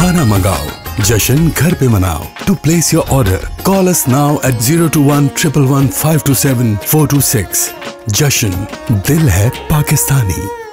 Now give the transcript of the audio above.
खाना मंगाओ, जश्न घर पे मनाओ। To place your order, call us now at 021 111 527 426। जश्न दिल है पाकिस्तानी।